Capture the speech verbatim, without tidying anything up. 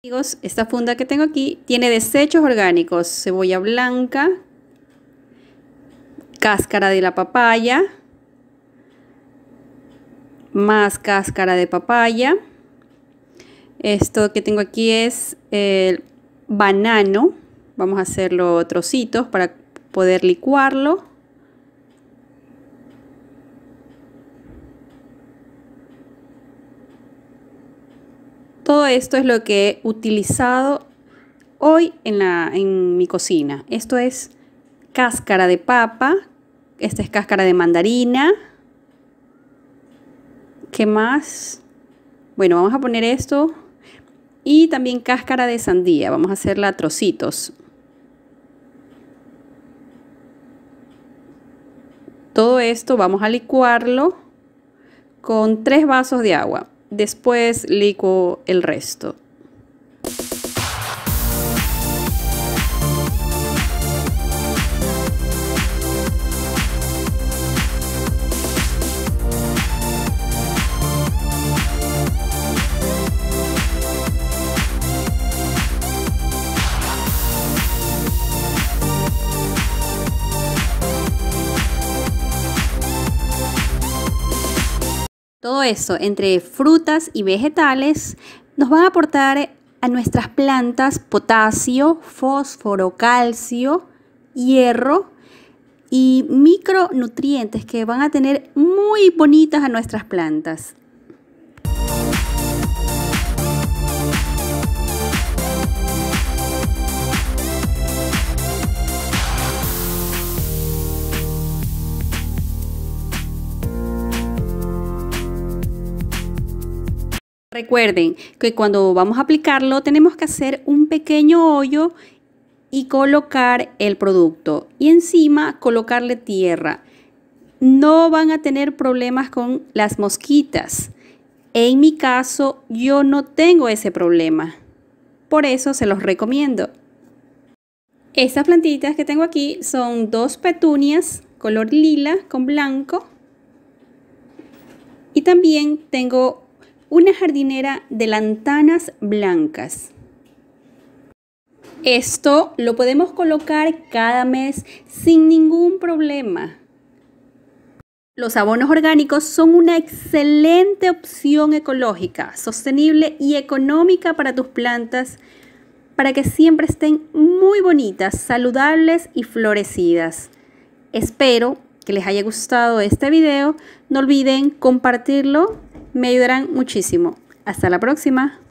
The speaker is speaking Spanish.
Amigos, esta funda que tengo aquí tiene desechos orgánicos: cebolla blanca, cáscara de la papaya, más cáscara de papaya. Esto que tengo aquí es el banano. Vamos a hacerlo trocitos para poder licuarlo. Todo esto es lo que he utilizado hoy en, la, en mi cocina. Esto es cáscara de papa. Esta es cáscara de mandarina. ¿Qué más? Bueno, vamos a poner esto. Y también cáscara de sandía. Vamos a hacerla a trocitos. Todo esto vamos a licuarlo con tres vasos de agua. Después licuo el resto. Todo eso, entre frutas y vegetales, nos van a aportar a nuestras plantas potasio, fósforo, calcio, hierro y micronutrientes que van a tener muy bonitas a nuestras plantas. Recuerden que cuando vamos a aplicarlo tenemos que hacer un pequeño hoyo y colocar el producto y encima colocarle tierra. No van a tener problemas con las mosquitas. En mi caso yo no tengo ese problema, por eso se los recomiendo. Estas plantitas que tengo aquí son dos petunias color lila con blanco y también tengo una jardinera de lantanas blancas. Esto lo podemos colocar cada mes sin ningún problema. Los abonos orgánicos son una excelente opción ecológica, sostenible y económica para tus plantas, para que siempre estén muy bonitas, saludables y florecidas. Espero que les haya gustado este video. No olviden compartirlo. Me ayudarán muchísimo. Hasta la próxima.